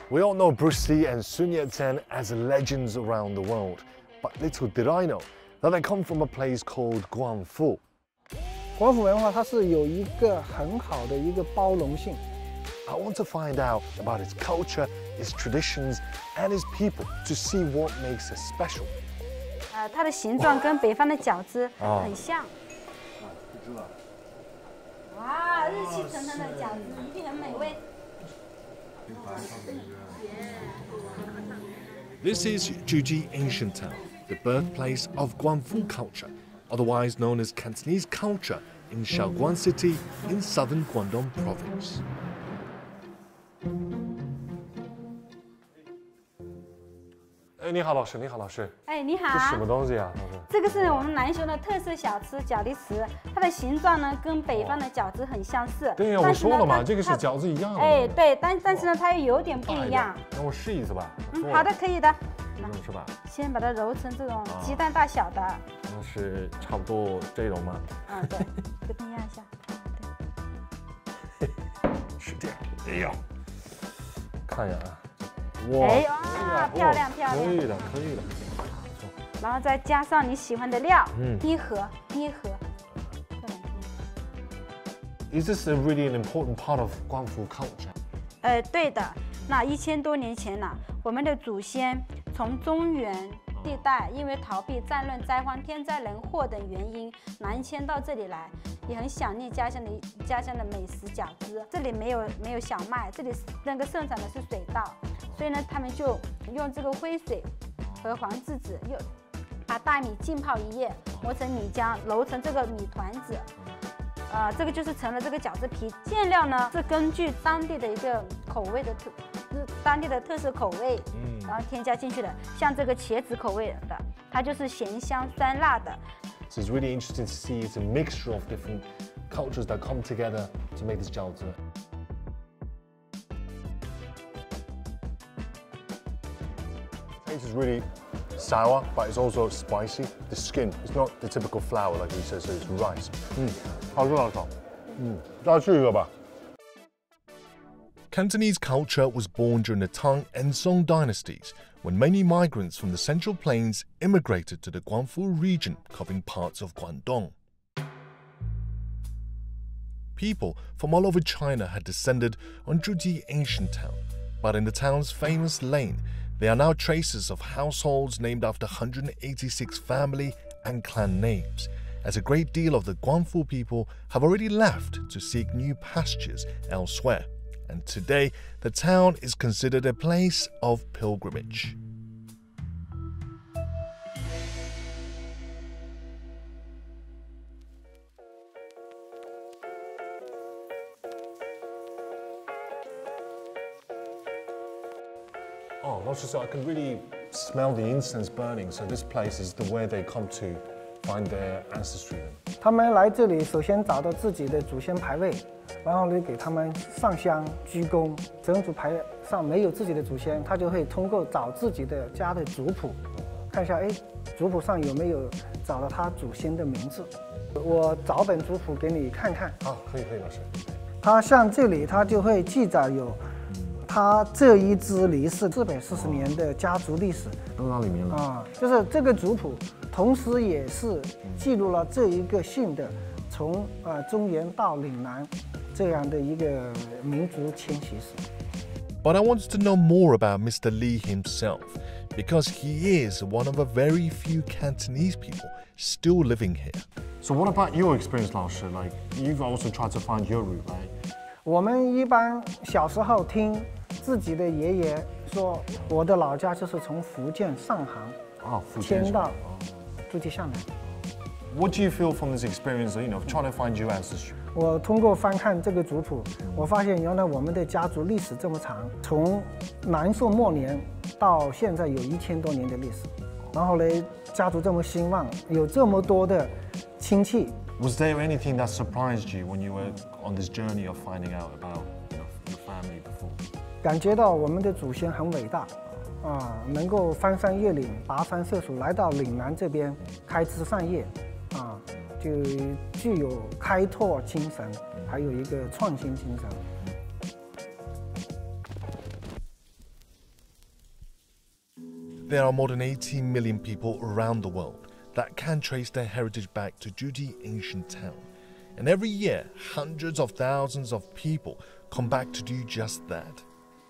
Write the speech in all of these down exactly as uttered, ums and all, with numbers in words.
We all know Bruce Lee and Sun Yat-sen as legends around the world, but little did I know that they come from a place called Guangfu. 广府文化它是有一个很好的一个包容性。 I want to find out about its culture, its traditions, and its people to see what makes it special. 呃，它的形状跟北方的饺子很像。哇，热气腾腾的饺子一定很美味。 This is Zhuji Ancient Town, the birthplace of Guangfu Culture, otherwise known as Cantonese Culture, in Shaoguan City in southern Guangdong Province. 哎，你好，老师，你好，老师。 哎，你好。 这是什么东西啊，老师？ 这个是我们南雄的特色小吃饺粒糍，它的形状呢跟北方的饺子很相似。 对呀，我说了嘛，这个是饺子一样的。 哎，对，但但是呢，它又有点不一样。 那我试一次吧。 嗯，好的，可以的。 这种是吧？先把它揉成这种鸡蛋大小的。 那是差不多这种吗？ 啊，对，跟它压一下。 对。是这样。哎呦，看一下啊。 哇，哎呀，漂亮漂亮， 可以的，可以的。 然后再加上你喜欢的料，嗯，一盒一盒。 Is this a really an important part of Guangfu culture? 呃，对的。那一千多年前呢，我们的祖先从中原地带，因为逃避战乱、灾荒、天灾人祸等原因，南迁到这里来，也很想念家乡的家乡的美食饺子。这里没有没有小麦，这里那个盛产的是水稻。 所以呢，他们就用这个灰水和黄质子，又把大米浸泡一夜，磨成米浆，揉成这个米团子，呃，这个就是成了这个饺子皮。馅料呢是根据当地的一个口味的特，当地的特色口味，嗯，然后添加进去的。像这个茄子口味的，它就是咸香酸辣的。 So it's really interesting to see it's a mixture of different cultures that come together to make this 饺子。 It is really sour, but it's also spicy. The skin, it's not the typical flour like he says, so it's rice. 嗯，好吃好吃。嗯，再吃一个吧。Cantonese culture was born during the Tang and Song dynasties, when many migrants from the Central Plains immigrated to the Guangfu region, covering parts of Guangdong. People from all over China had descended on Zhuji Ancient Town, but in the town's famous lane, there are now traces of households named after one hundred eighty-six family and clan names, as a great deal of the Guangfu people have already left to seek new pastures elsewhere, and today the town is considered a place of pilgrimage. Oh, not just so I can really smell the incense burning. So this place is the where they come to find their ancestry. 他们来这里，首先找到自己的祖先牌位，然后呢给他们上香鞠躬。整组牌上没有自己的祖先，他就会通过找自己的家的族谱，看一下，哎，族谱上有没有找到他祖先的名字。我找本族谱给你看看。 啊，可以可以，老师。 他像这里，他就会记载有。 他这一支离世四百四十年的家族历史都到里面了啊，就是这个族谱，同时也是记录了这一个姓的从啊中原到岭南这样的一个民族迁徙史。 But I wanted to know more about Mister Lee himself, because he is one of a very few Cantonese people still living here. So what about your experience, 老师? Like you've also tried to find your root, right? 我们一般小时候听自己的爷爷说，我的老家就是从福建上杭啊， 迁到诸暨厦门。 What do you feel from this experience? You know, trying to find your ancestry. 我通过翻看这个族谱，我发现原来我们的家族历史这么长，从南宋末年到现在有一千多年的历史。然后呢，家族这么兴旺，有这么多的亲戚。 Was there anything that surprised you when you were on this journey of finding out about you know, your family before? 感觉到我们的祖先很伟大，啊，能够翻山越岭、跋山涉水来到岭南这边开枝散叶，啊，就具有开拓精神，还有一个创新精神。 There are more than eighteen million people around the world that can trace their heritage back to Zhuji ancient town. And every year, hundreds of thousands of people come back to do just that.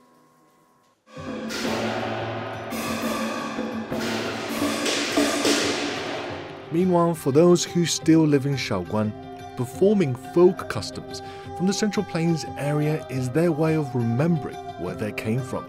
Meanwhile, for those who still live in Shaoguan, performing folk customs from the Central Plains area is their way of remembering where they came from.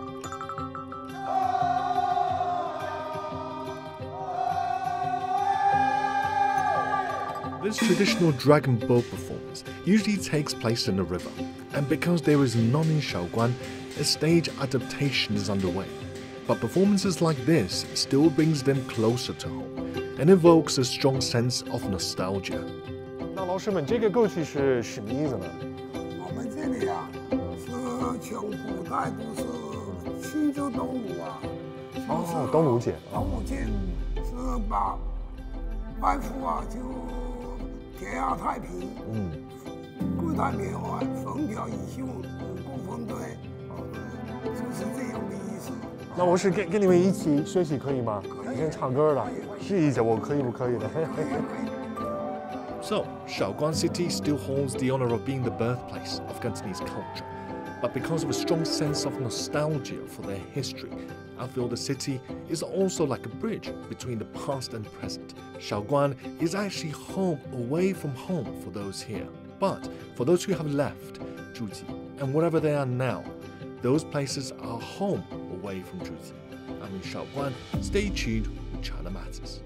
This traditional dragon boat performance usually takes place in a river, and because there is none in Shaoguan, a stage adaptation is underway. But performances like this still brings them closer to home and evokes a strong sense of nostalgia. 那老师们，这个歌曲是什么意思呢？ 我们这里啊，是从古代都是庆祝端午啊。 哦，端午节。 端午节是把外父啊就天下太平，嗯，国泰民安，风调雨顺，五谷丰堆，就是这样的意思。 那我是跟跟你们一起学习可以吗？你先唱歌了，试一下我可以不可以的。 So, Shaoguan City still holds the honor of being the birthplace of Cantonese culture. But because of a strong sense of nostalgia for their history, I feel the city is also like a bridge between the past and present. Shaoguan is actually home away from home for those here. But for those who have left Zhuji and wherever they are now, those places are home away from Zhuji. I'm in Shaoguan. Stay tuned with China Matters.